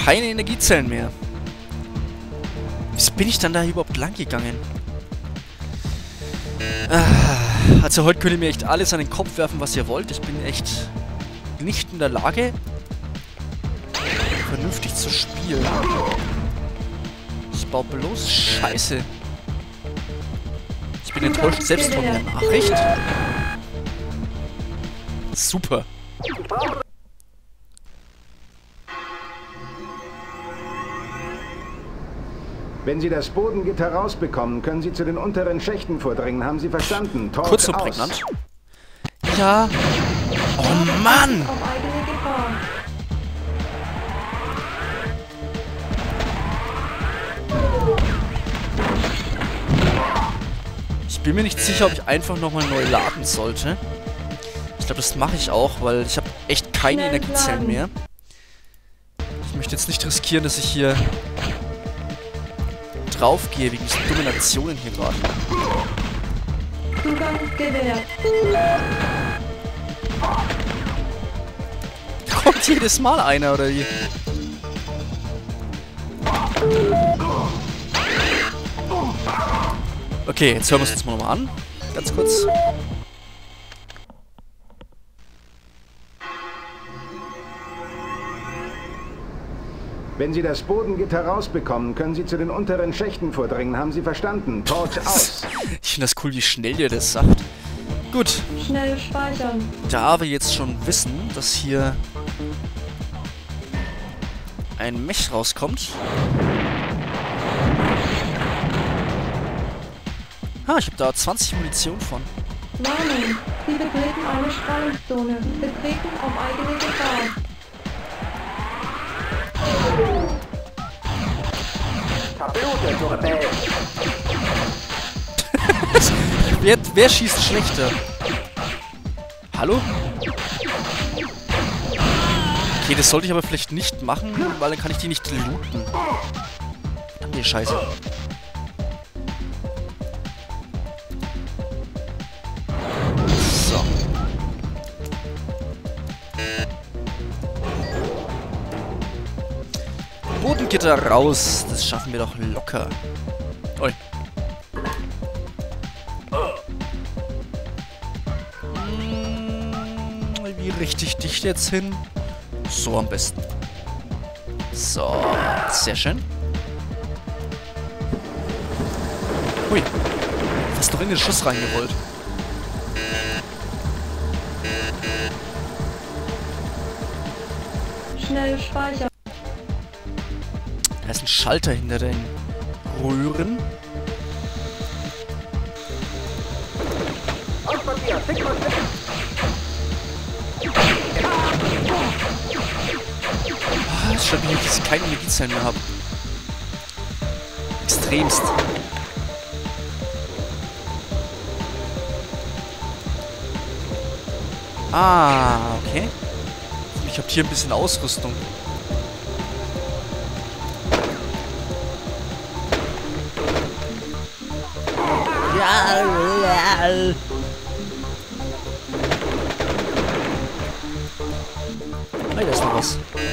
keine Energiezellen mehr. Wieso bin ich dann da überhaupt lang gegangen? Also heute könnt ihr mir echt alles an den Kopf werfen, was ihr wollt. Ich bin echt nicht in der Lage, vernünftig zu spielen. Ich baue bloß Scheiße. Ich bin enttäuscht selbst von der Nachricht. Super. Wenn Sie das Bodengitter rausbekommen, können Sie zu den unteren Schächten vordringen. Haben Sie verstanden? Torch Kurz und aus. prägnant. Ja. Oh Mann! Ich bin mir nicht sicher, ob ich einfach nochmal neu laden sollte. Ich glaube, das mache ich auch, weil ich habe echt keine Energiezellen mehr. Ich möchte jetzt nicht riskieren, dass ich hier draufgehe wegen diesen dummen Aktionen hier gerade. Kommt jedes Mal einer, oder wie? Okay, jetzt hören wir es uns mal nochmal an. Ganz kurz. Wenn Sie das Bodengitter rausbekommen, können Sie zu den unteren Schächten vordringen. Haben Sie verstanden? Torch aus. Ich finde das cool, wie schnell ihr das sagt. Gut. Schnell speichern. Da wir jetzt schon wissen, dass hier ein Mech rauskommt. Ich habe da 20 Munition von. Warnung, Sie betreten eine Strahlungszone. Betreten auf eigene Gefahr. Wer schießt schlechter? Hallo? Okay, das sollte ich aber vielleicht nicht machen, weil dann kann ich die nicht looten. Nee, scheiße. So. Bodengitter raus. Das schaffen wir doch locker. Oi. Wie richte ich dich jetzt hin? So am besten. So, sehr schön. Hui. Fast doch in den Schuss reingerollt. Schnell speichern. Da ist ein Schalter hinter den Röhren. Es stört mich, dass ich keine Energiezellen mehr habe. Extremst. Okay. Ich habe hier ein bisschen Ausrüstung. Da ist noch was.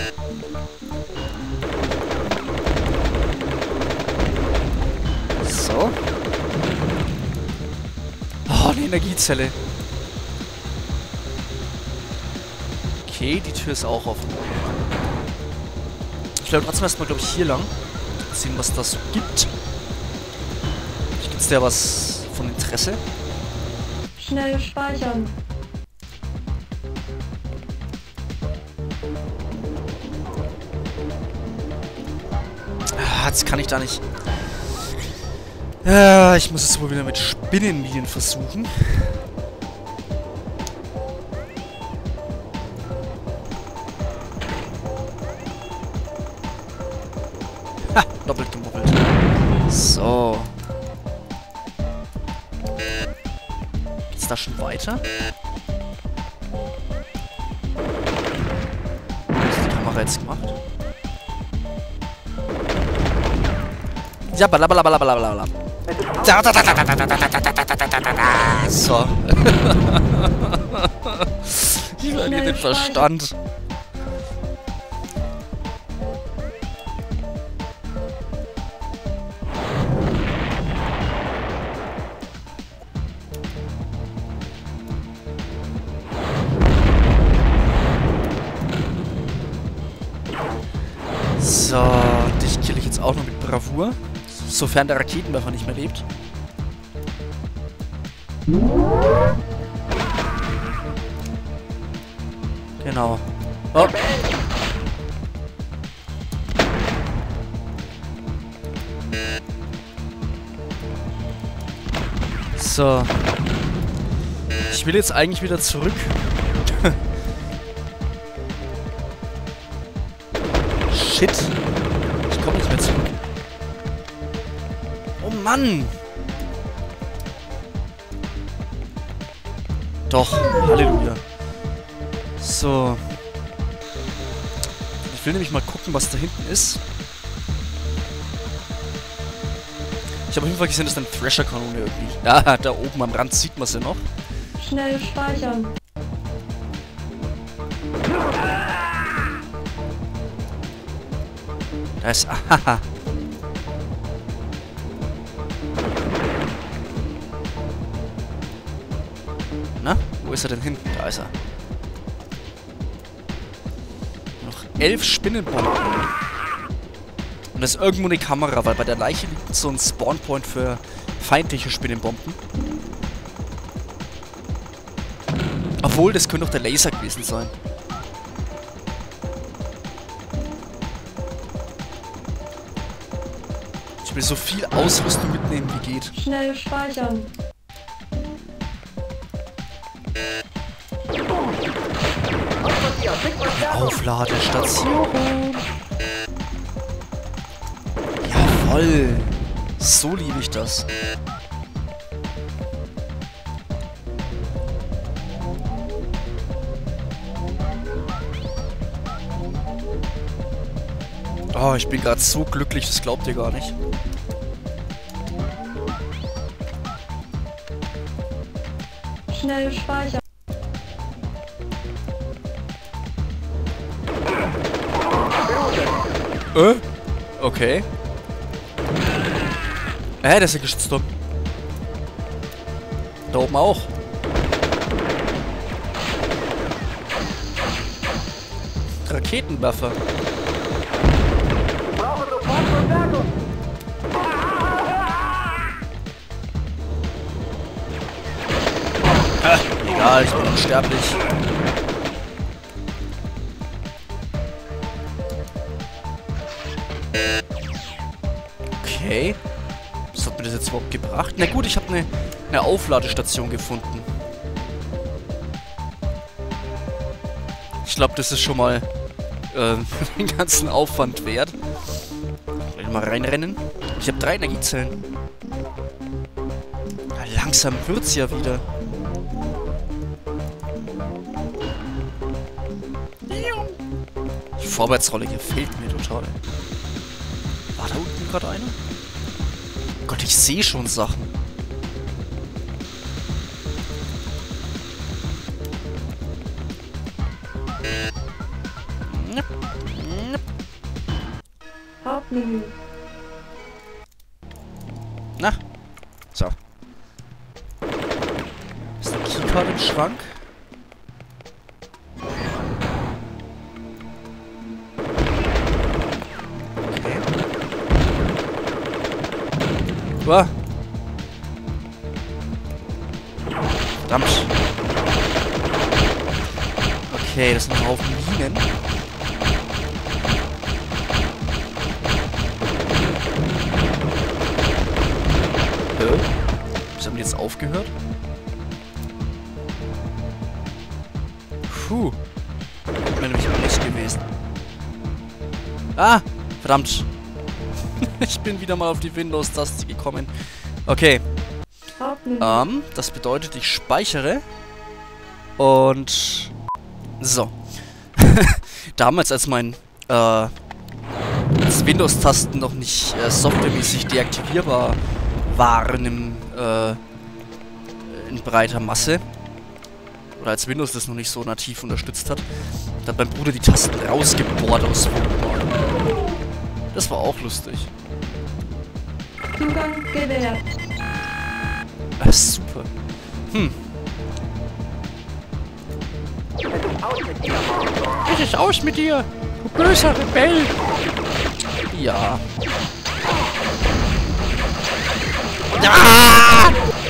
So. Oh, eine Energiezelle. Okay, die Tür ist auch offen. Ich glaube trotzdem erstmal, glaube ich, hier lang. Mal sehen, was das so gibt. Gibt es da was von Interesse? Schnell speichern. Jetzt kann ich da nicht. Ich muss es wohl wieder mit Spinnenminen versuchen. Ha, doppelt gemoppelt. So. Geht's da schon weiter? Was hat die Kamera jetzt gemacht? Ja, blablabla. So. Ich verliere den Verstand. So, dich kill ich jetzt auch noch mit Bravour. Sofern der Raketenwerfer nicht mehr lebt. Genau. Oh. So. Ich will jetzt eigentlich wieder zurück. Shit. Ich komme nicht mehr zurück. Oh Mann. Doch. Halleluja. So. Ich will nämlich mal gucken, was da hinten ist. Ich habe auf jeden Fall gesehen, dass da eine Thrasher-Kanone irgendwie... Ja, da oben am Rand sieht man sie noch. Schnell speichern. Da ist... Ahaha. Na? Wo ist er denn hin? Da ist er. Noch 11 Spinnenbomben. Und da ist irgendwo eine Kamera, weil bei der Leiche liegt so ein Spawnpoint für feindliche Spinnenbomben. Obwohl, das könnte doch der Laser gewesen sein. Ich will so viel Ausrüstung mitnehmen, wie geht. Schnell speichern. Aufladestation. Jawoll. So liebe ich das. Oh, ich bin gerade so glücklich, das glaubt ihr gar nicht. Schnell speichern. Okay. Das ist ja Geschützturm. Da oben auch. Raketenwerfer. Egal, ich bin unsterblich. Okay. Was hat mir das jetzt überhaupt gebracht? Na gut, ich habe eine Aufladestation gefunden. Ich glaube, das ist schon mal den ganzen Aufwand wert. Mal reinrennen. Ich habe 3 Energiezellen. Ja, langsam wird's ja wieder. Die Vorwärtsrolle gefällt mir total. War da unten gerade einer? Gott, ich sehe schon Sachen. Hauptmenü. Na, so. Ist eine Keycard im Schrank? Okay. Uah. Verdammt. Okay, das sind ein Haufen Minen. Was haben die jetzt aufgehört? Puh. Das wäre nämlich auch nicht gewesen. Ah! Verdammt. Ich bin wieder mal auf die Windows-Taste gekommen. Okay. Hauptmenü. Das bedeutet, ich speichere. Und... So. Damals, als mein... als Windows-Tasten noch nicht softwaremäßig deaktivierbar waren in breiter Masse. Oder als Windows das noch nicht so nativ unterstützt hat. Da hat mein Bruder die Tasten rausgebohrt aus Wohnbau. Das war auch lustig. Zugang gewährt. Super. Es ist aus mit dir, du böser Rebell. Ja. Ah!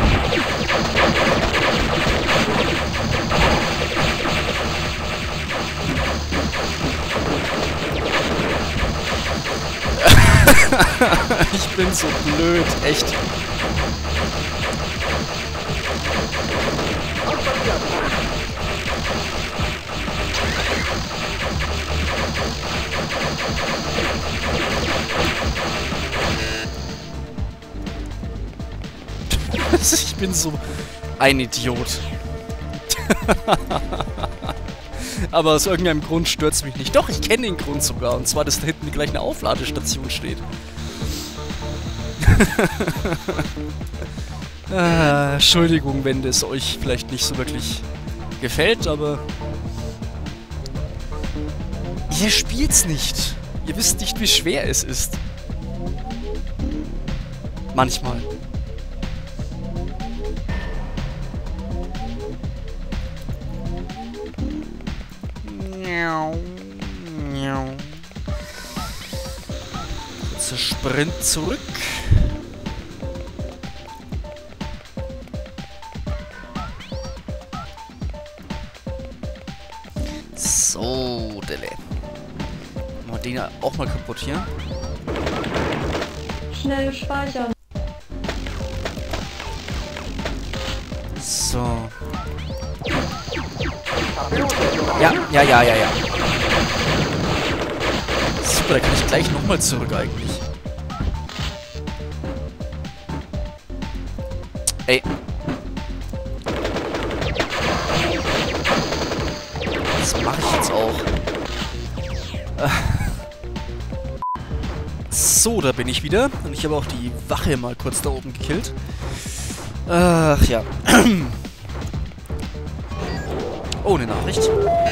Ich bin so blöd, echt. Ich bin so ein Idiot. Aber aus irgendeinem Grund stört es mich nicht. Doch, ich kenne den Grund sogar. Und zwar, dass da hinten gleich eine Aufladestation steht. Entschuldigung, wenn das euch vielleicht nicht so wirklich gefällt, aber... Ihr spielt's nicht. Ihr wisst nicht, wie schwer es ist. Manchmal. Kurzer Sprint zurück. So, Delle. Machen wir den auch mal kaputt hier. Schnell speichern. So. Ja. Super, da kann ich gleich nochmal zurück eigentlich. Ey. Das mache ich jetzt auch. So, da bin ich wieder. Und ich habe auch die Wache mal kurz da oben gekillt. Ach ja. Oh, eine Nachricht.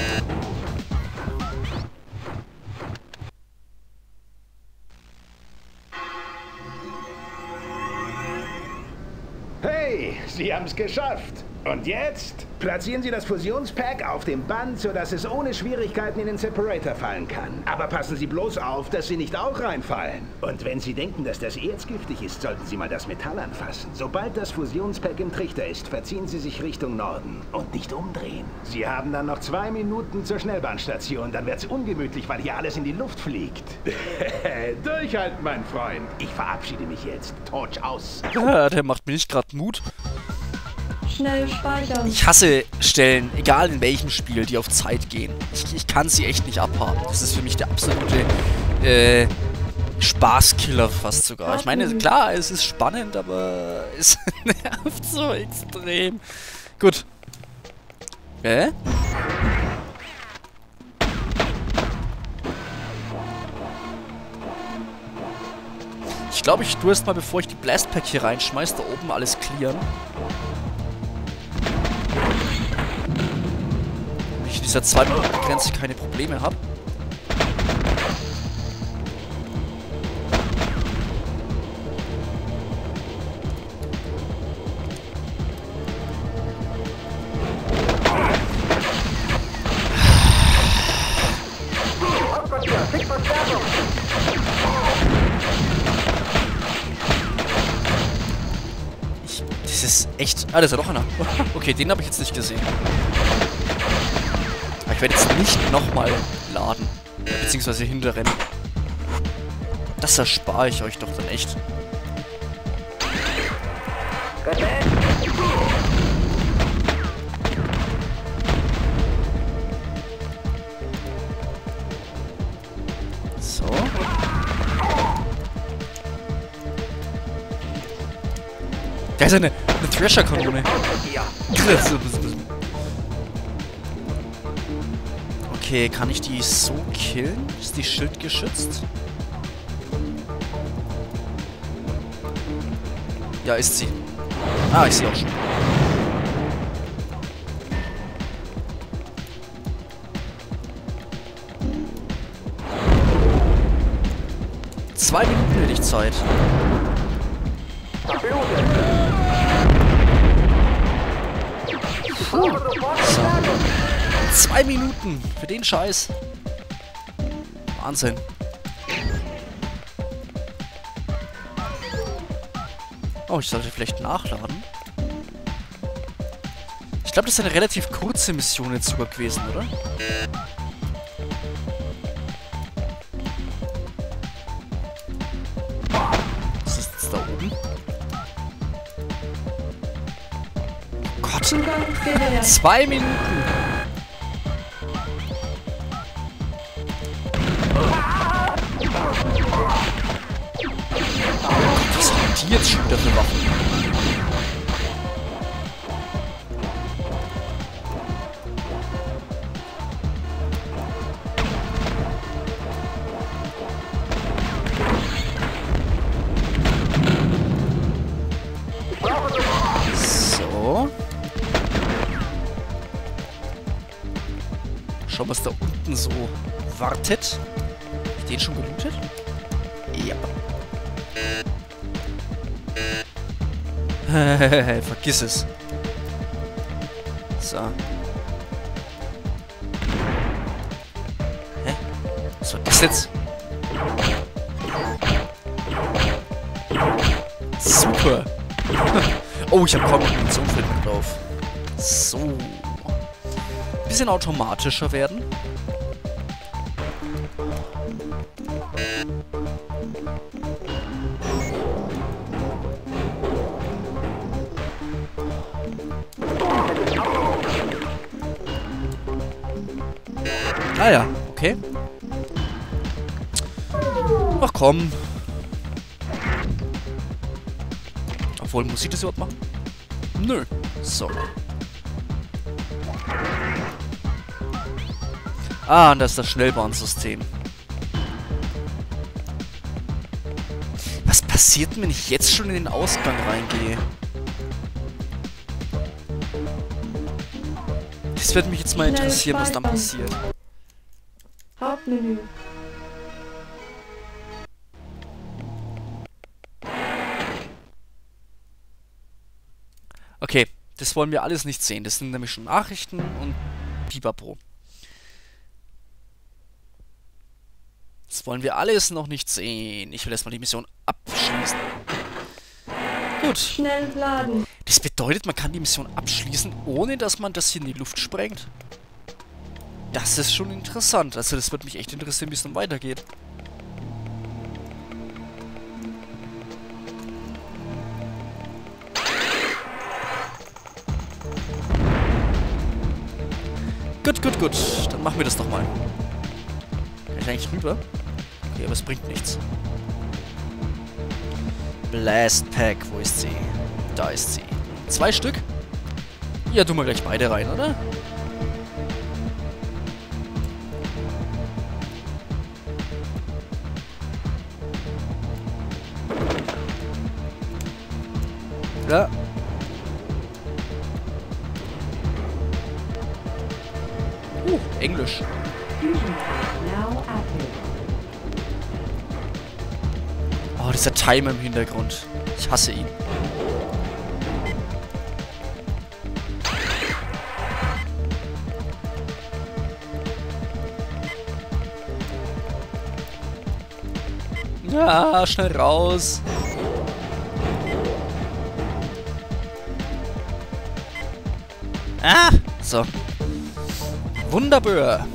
Hey, Sie haben es geschafft. Und jetzt? Platzieren Sie das Fusionspack auf dem Band, sodass es ohne Schwierigkeiten in den Separator fallen kann. Aber passen Sie bloß auf, dass Sie nicht auch reinfallen. Und wenn Sie denken, dass das Erz giftig ist, sollten Sie mal das Metall anfassen. Sobald das Fusionspack im Trichter ist, verziehen Sie sich Richtung Norden. Und nicht umdrehen. Sie haben dann noch 2 Minuten zur Schnellbahnstation. Dann wird's ungemütlich, weil hier alles in die Luft fliegt. Durchhalten, mein Freund. Ich verabschiede mich jetzt. Torch aus. Der macht mir nicht gerade Mut. Schnell speichern. Ich hasse Stellen, egal in welchem Spiel, die auf Zeit gehen. Ich kann sie echt nicht abhaben. Das ist für mich der absolute Spaßkiller fast sogar. Ich meine, klar, es ist spannend, aber es nervt so extrem. Gut. Ich glaube, ich tue erst mal, bevor ich die Blastpack hier reinschmeiß, da oben alles clearen. Ich in dieser 2-Minuten-Grenze keine Probleme habe. Das ist echt... Ah, da ist ja noch einer. Okay, den habe ich jetzt nicht gesehen. Aber ich werde jetzt nicht nochmal laden. Beziehungsweise hinterrennen. Das erspare ich euch doch dann echt. So. Da ist eine Thrasher-Kanone. Okay, kann ich die so killen? Ist die Schild geschützt? Ja, ist sie. Ah, ich sehe auch schon. Zwei Minuten hätte ich Zeit. So. 2 Minuten für den Scheiß. Wahnsinn. Oh, ich sollte vielleicht nachladen. Ich glaube, das ist eine relativ kurze Mission jetzt sogar gewesen, oder? Was ist jetzt da oben? Gott! Zugang gewährt. 2 Minuten! Was haben die jetzt schon wieder für Waffen? So. Schau, was da unten so wartet. Hab ich den schon gelootet? Ja. Vergiss es. So. Hä? Was war das jetzt? Super. Oh, ich habe kaum noch Munition für den drauf. So. Bisschen automatischer werden. Ah ja, okay. Ach komm. Obwohl, muss ich das überhaupt machen? Nö. So. Ah, und das ist das Schnellbahnsystem. Was passiert, wenn ich jetzt schon in den Ausgang reingehe? Das würde mich jetzt mal interessieren, was dann passiert. Hauptmenü. Okay, das wollen wir alles nicht sehen. Das sind nämlich schon Nachrichten und Pipapo. Das wollen wir alles noch nicht sehen. Ich will erstmal die Mission abschließen. Gut. Schnell laden. Das bedeutet, man kann die Mission abschließen, ohne dass man das hier in die Luft sprengt. Das ist schon interessant. Also das wird mich echt interessieren, wie es dann weitergeht. Gut, gut, gut. Dann machen wir das doch mal. Kann ich eigentlich rüber? Okay, aber es bringt nichts. Blast Pack, wo ist sie? Da ist sie. 2 Stück? Ja, tun wir gleich beide rein, oder? Ja. Englisch. Oh, dieser Timer im Hintergrund. Ich hasse ihn. Ja, schnell raus. Ah, so. Wunderbar.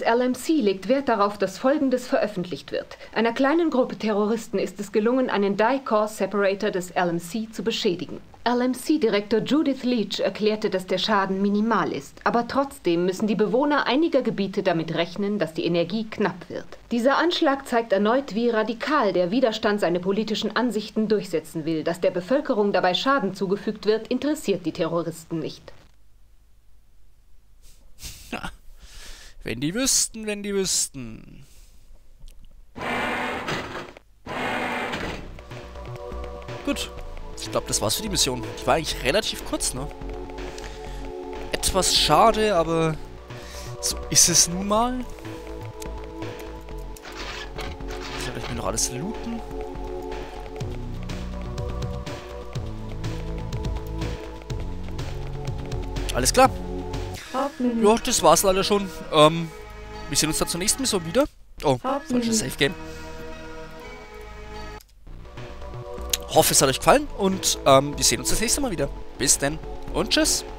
LMC legt Wert darauf, dass Folgendes veröffentlicht wird. Einer kleinen Gruppe Terroristen ist es gelungen, einen Die-Core-Separator des LMC zu beschädigen. LMC-Direktor Judith Leach erklärte, dass der Schaden minimal ist, aber trotzdem müssen die Bewohner einiger Gebiete damit rechnen, dass die Energie knapp wird. Dieser Anschlag zeigt erneut, wie radikal der Widerstand seine politischen Ansichten durchsetzen will. Dass der Bevölkerung dabei Schaden zugefügt wird, interessiert die Terroristen nicht. Ja. Wenn die wüssten, wenn die wüssten. Gut. Ich glaube, das war's für die Mission. Die war eigentlich relativ kurz, ne? Etwas schade, aber so ist es nun mal. Soll ich mir noch alles looten? Alles klar. Ja, das war's leider schon. Wir sehen uns dann zur nächsten Mission wieder. Oh, falsches Safe Game. Hoffe, es hat euch gefallen und wir sehen uns das nächste Mal wieder. Bis dann und tschüss.